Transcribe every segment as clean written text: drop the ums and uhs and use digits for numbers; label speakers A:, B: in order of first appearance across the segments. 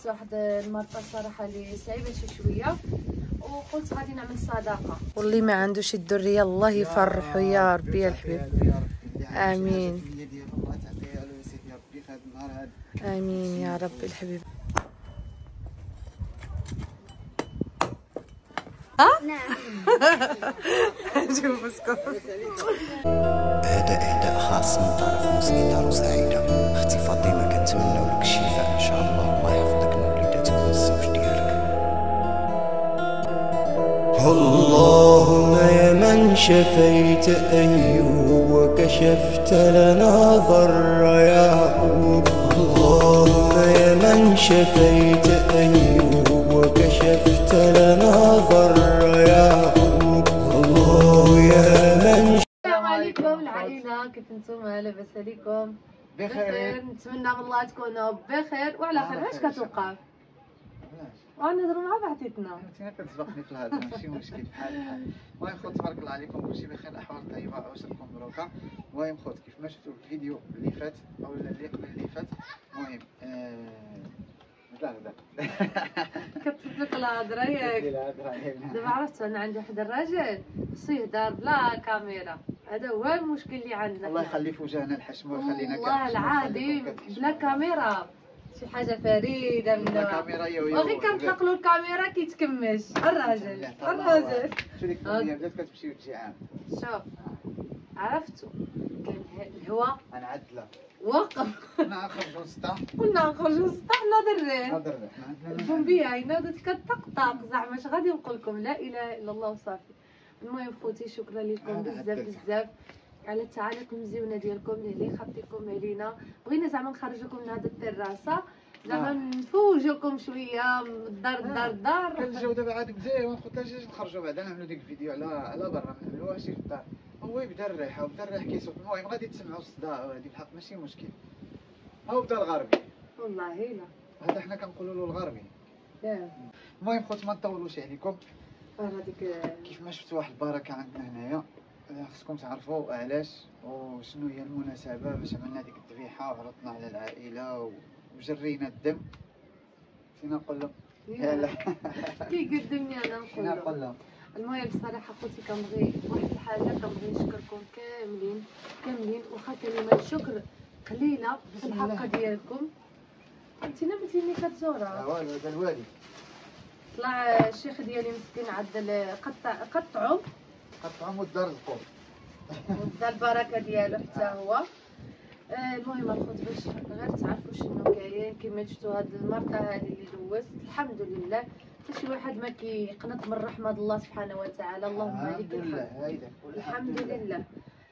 A: دازت واحد المرطه صراحه اللي صعيبه شي شويه، وقلت غادي نعمل صداقه. واللي ما عندوش الدريه الله يفرحه يا ربي يا الحبيب. امين امين يا ربي الحبيب. نعم. شوف اسكت.
B: هذا إهداء خاص من طرف موسيقار وسعيدة أختي فاطمة، كنتمناو لك الشفاء إن شاء الله. الله يحفظك من وليداتك والزوج ديالك. اللهم يا من شفيت أيوب وكشفت لنا ضر يعقوب، اللهم يا من شفيت أيوب وكشفت لنا ضر يعقوب، الله يا من.
A: السلام عليكم العائله، كيف نتوما؟ لاباس عليكم؟ بخير. نتمنى من الله تكونوا بخير وعلى خير. علاش كتوقف؟ غنهضروا مع بعضياتنا.
C: انت كتسبقني في الهضره، ماشي مشكل، بحال المهم خوت تبارك الله عليكم، كلشي بخير، الاحوال طيبه، عواشركم مبروكه. المهم خوت كيف ما شفتوا في الفيديو اللي فات او اللي قبل اللي فات، المهم غدا
A: كتطلق الهضره ياك. دابا عرفت انا عندي واحد الراجل خصو يهضر بلا كاميرا، هذا هو المشكل اللي عندنا.
C: الله يخلي في وجهنا الحشم ويخلينا
A: والله العظيم بلا كاميرا شي حاجه فريده من
C: بلا كاميرا
A: وغير كنطلق له الكاميرا كيتكمش الراجل.
C: شو ديك الدنيا بدات كتمشي وتجي عام.
A: شوف عرفتو كان الهواء
C: غنعدلها
A: وقف
C: نخرجوا للسطح
A: قلنا نخرجوا للسطح نهضر البومبيه عينا بدات كتطقطق زعما اش غادي نقول لكم، لا اله الا الله وصافي. المهم خوتي شكرا لكم بزاف بزاف على التعاليق المزيونه ديالكم اللي خطيكم علينا. بغينا زعما نخرجوكم من هذه التراسه، زعما نفوجوكم شويه من الدار
C: كان الجو دابا عاد مزيان، قلت لها جي نخرجوا بعدا نعملوا ديك الفيديو على برا، ما نعملوهاش في الدار. هو يبدا الريحه وبدا الريح كيصوت. المهم غادي تسمعوا الصداع وهذه الحق ماشي مشكل. ها بدا الغربي
A: والله لا
C: هذا حنا كنقولوا له الغربي. المهم خوت ما نطولوش عليكم،
A: هذيك
C: كيف ما شفتوا واحد البركه عندنا هنايا، خصكم تعرفوا علاش وشنو هي المناسبه باش عملنا ديك الذبيحه وعرضنا على العائله وجرينا الدم. فينا نقول لهم يلا
A: كيقدمني انا نقول لهم. المهم بصراحه خوتي كنبغي واحد الحاجه، كنبغي نشكركم كاملين واخا كلمه شكر قليله في الحق ديالكم. انتينا بنتي ملي كتزورها
C: والو هذا الوالد
A: طلع الشيخ ديالي مسكين عدل قطعوا
C: ودار القوم
A: ودا البركه ديالو حتى هو. المهم الخوت باش غير تعرفوا شنو كاين، كما شفتوا هاد المرطه هذه اللي دوزت الحمد لله. حتى شي واحد ما كيقنط من رحمه الله سبحانه وتعالى، اللهم عليك الحمد لله.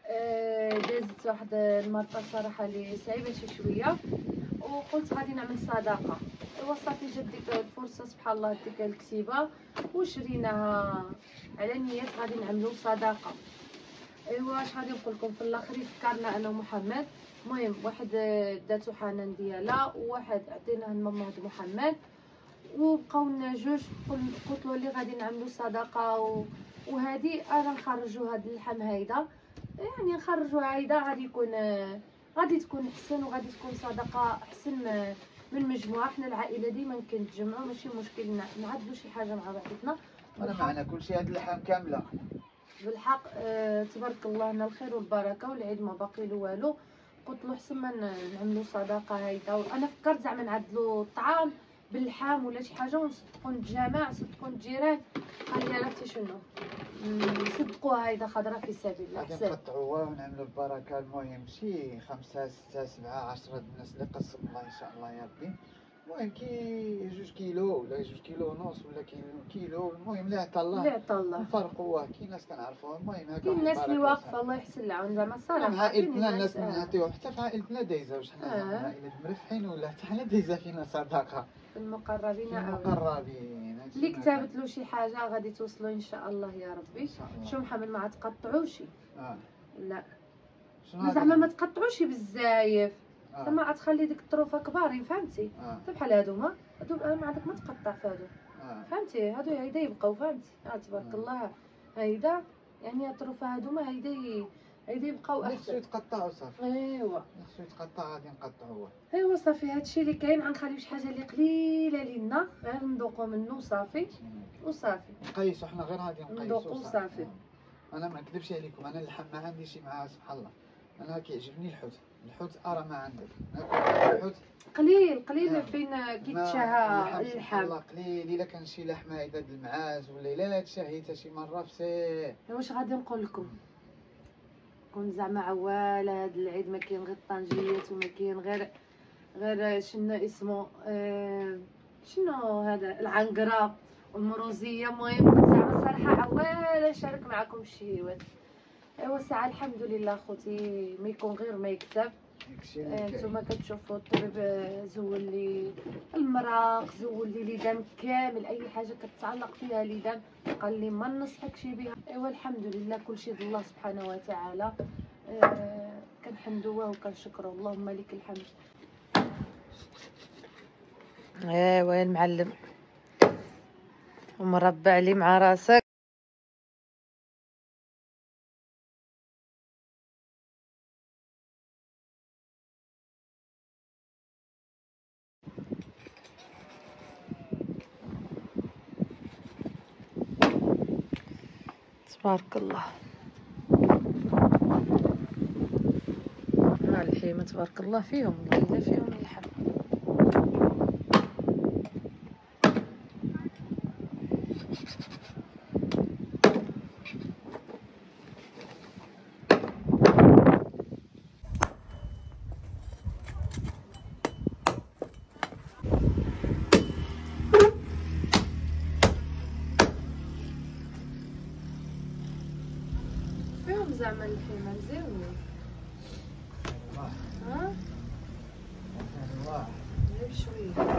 A: دازت واحد المرطه صراحه اللي صعيبه شي شويه، وقلت غادي نعمل صداقه. ايوا صافي جات ديك الفرصه سبحان الله ديك الكتيبه وشريناها على نيات غادي نعملوا صداقه. ايوا اش غادي نقول لكم، في الاخر فكرنا انا ومحمد. المهم واحد داتو حنان ديالها وواحد عطيناه لمامه محمد، وبقاو لنا جوج. قلت له اللي غادي نعملوا صداقه وهذه انا نخرجوا هاد اللحم هيدا، يعني نخرجوا هيدا غادي تكون احسن وغادي تكون صدقه احسن من مجموعه. حنا العائله ديما كنتجمعوا ماشي مشكل نعدلوا شي حاجه مع بعضنا.
C: انا معنا كلشي هاد اللحم كامله
A: بالحق. تبارك الله لنا الخير والبركه والعيد ما باقي له والو. قلت له حسن ما نعملوا صداقه هيدا، وانا فكرت زعما نعدلوا الطعام باللحام ولا شي حاجه ونصدقوا الجماعه نصدقوا الجيران. قال لي عرفتي شنو نصدقوها هيدا خضره في سبيل الله
C: غادي نقطعوها ونعملوا البركه. المهم شي 5 6 7 10 الناس اللي قسم الله ان شاء الله يا ربي. المهم كي 2 كيلو ولا 2 كيلو ونص ولا كيلو، المهم اللي عطا الله نفرقوه. كاين ناس كنعرفوها. المهم هكا
A: كاين الناس اللي واقفه الله يحسن العون زعما الصراحه.
C: في عائلتنا الناس نعطيو، حتى في عائلتنا دايزه واش حنا عائله مرفحين ولا حتى حنا دايزه فينا صداقه
A: في المقربين
C: اللي
A: كتبت له شي حاجه غادي توصلوا ان شاء الله يا ربي. شو محمد ما تقطعوش لا زعما ما تقطعوش بزاف، زعما غتخلي ديك الطروفه كبارين فهمتي. بحال هادو ما عندك ما تقطع فهادو فهمتي. هادو هيدا يبقاو فهمتي. تبارك الله هيدا يعني الطروفه هادو ما هيدا هيدي يبقاو
C: خصو
A: احسن.
C: يتقطعوا صافي.
A: ايوا
C: خصو يتقطع غادي نقطعوه.
A: ايوا صافي هادشي اللي كاين. غنخليو شي حاجه اللي قليله لينا غير ندوقو منه وصافي وصافي.
C: نقيسو حنا غير غادي نقيسو
A: ندوقو صافي.
C: انا ما نكذبش عليكم، انا اللحم ما عنديش معاه سبحان الله. انا كيعجبني الحوت ارى ما عندك. الحوت
A: قليل فين كيتشهى اللحم.
C: والله قليل. الا كان شي لحمه هيدا د المعاز ولا الا تشهيتها شي مره فسيه.
A: واش غادي نقول لكم؟ كون زعما عوال هاد العيد ما كاين غير الطنجيات وما كاين غير شنو اسمه شنو هذا العنقره والمروزيه. المهم زعما صراحه عوال نشارك معكم الشهيوات. ايوا ساعه الحمد لله خوتي ما يكون غير ما يكتب. نتوما كتشوفوا الطبيب زول لي المراق، زول لي ليدان كامل، اي حاجه كتعلق فيها ليدان قال لي ما ننصحكش بها. ايوا الحمد لله كلشي د الله سبحانه وتعالى. كنحمدوه وكنشكروه. اللهم لك الحمد. ايوا يا المعلم ومربع لي مع راسك. تبارك الله. الحيمة تبارك الله فيهم، والله فيهم اللحم. فيهم زعما الحيمة مزيانين. ها؟ غير شوية.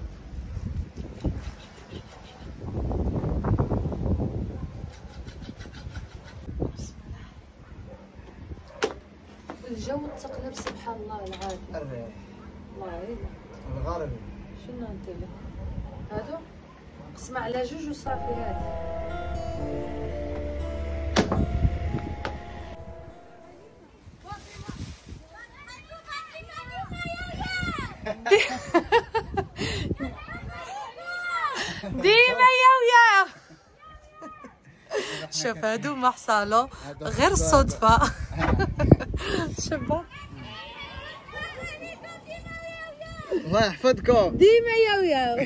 A: الجو تقلب سبحان الله العادي.
C: الريح
A: الله يعينك.
C: الغربي
A: شنو انت له؟ هادو قسمة على جوج وصافي. هادي ديما يا شوف هادو ما حصلوا غير الصدفة. شبه
C: الله يحفظكم
A: ديما يا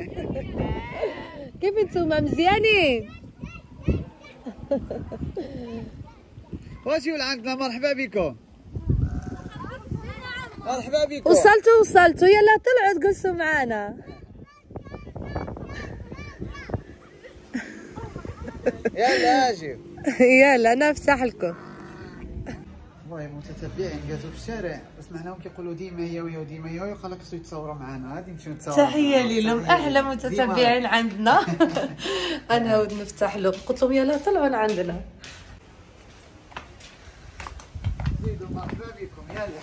A: كيف انتوما مزيانين؟
C: واش يقول عندنا مرحبا بكم. مرحبا بكم.
A: وصلتوا يلا طلعوا تقصوا معانا.
C: يلا اجي.
A: يلا انا افتح لكم.
C: والله متتبعين جازوا في الشارع سمعناهم كيقولوا ديما هي وديما هي قال لك خصو يتصوروا معنا. غادي نمشيو نتصوروا.
A: تحيه لهم احلى متتبعين عندنا. انا ود نفتح لهم قلت لهم يلا طلعوا عندنا.
C: زيدوا مرحبا بكم. يلا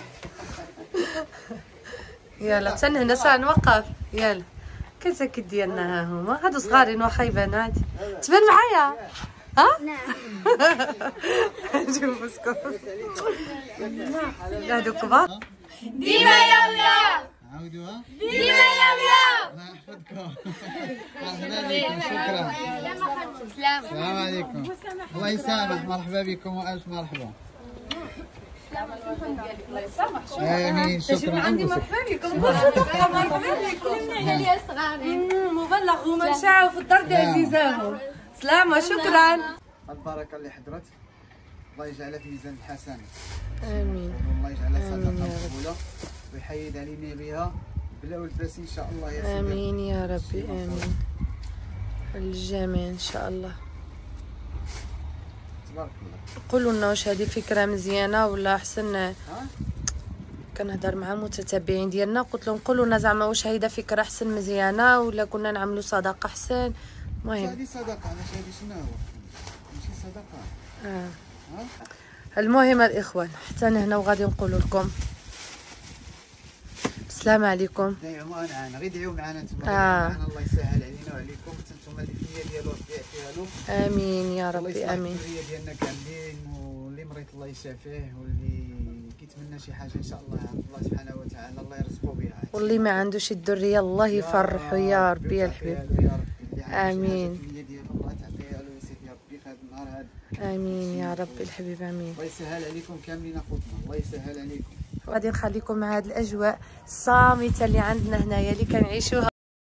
A: يلا تن هنا ساعه نوقف. يلا كتاك ديالنا ها هما هادو صغارين واخا يبان عادي. تبان معايا ها؟ نعم. شوفوا اسكت هادو كبار.
D: ديما يا
C: عاودوها.
D: ديما يا
C: الله يحفظكم. مرحبا بكم. شكرا. السلام عليكم. الله يسامح. مرحبا بكم والف مرحبا.
A: الله يسامح.
C: امين. شكرا.
A: عندي مرحبا بكم. مرحبا بكم.
D: يا صغاري
A: مبلغ هما مشاو في الدار ديال عزيزاهم. سلامة. شكرا.
C: البركه اللي حضرت الله يجعلها في ميزان الحسنات.
A: امين.
C: والله يجعلها صدقه مقبوله ويحيد علينا بها بلا والباس ان شاء الله يا سيدي.
A: امين يا ربي. امين الجميع ان شاء الله.
C: تبارك الله.
A: قولوا لنا واش هذه فكره مزيانه ولا احسن. كنهضر مع المتتبعين ديالنا قلت لهم قولوا لنا زعما واش هيدا فكره احسن مزيانه ولا كنا نعملوا صدقه احسن. المهم
C: هذه صدقه. علاش هذه شنو هو ماشي صدقه.
A: المهم الاخوان حتى انا هنا وغادي نقول لكم السلام عليكم.
C: دايعوا معنا غير دعيو معنا نتوما. معنا الله يسهل علينا وعليكم. نتوما اللي فيا ديالو ربي يعطيها له.
A: امين يا ربي. امين.
C: الدنيا ديالنا كاملين واللي اللي مريض الله يشافيه، واللي كيتمنى شي حاجه ان شاء الله الله سبحانه وتعالى الله يرزقه بها،
A: واللي ما عندوش الدريه الله يفرحه يا ربي يا الحبيب. آمين.
C: الله تعطيها له يا سيدي يا ربي في هذا النهار هذا.
A: امين يا ربي الحبيب امين.
C: الله يسهل عليكم كاملين اخوتنا، الله يسهل عليكم.
A: وغادي نخليكم مع هذه الاجواء الصامته اللي عندنا هنايا اللي كنعيشوها.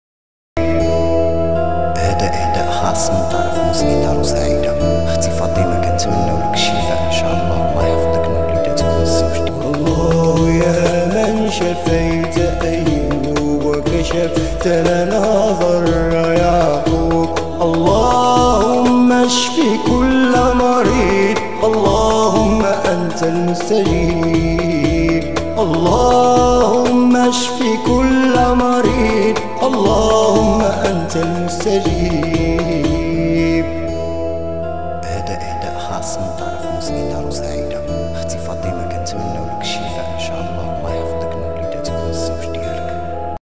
B: هذا اهداء خاص من طرف مسكين دار سعيده. اختي فاطمه كنتمنوا لك الشفاء ان شاء الله، الله يحفظك من وليداتك وزوجتك.
E: الله يا من شفيت أيوب وكشفت لنا ضر يعقوب، اللهم اشف كل مريض، اللهم أنت المستجيب، اللهم اشف كل مريض، اللهم أنت المستجيب.
B: هذا اهداء خاص من طرف مسكين دار سعيده. اختي فاطمه كنتمنوا لك الشفاء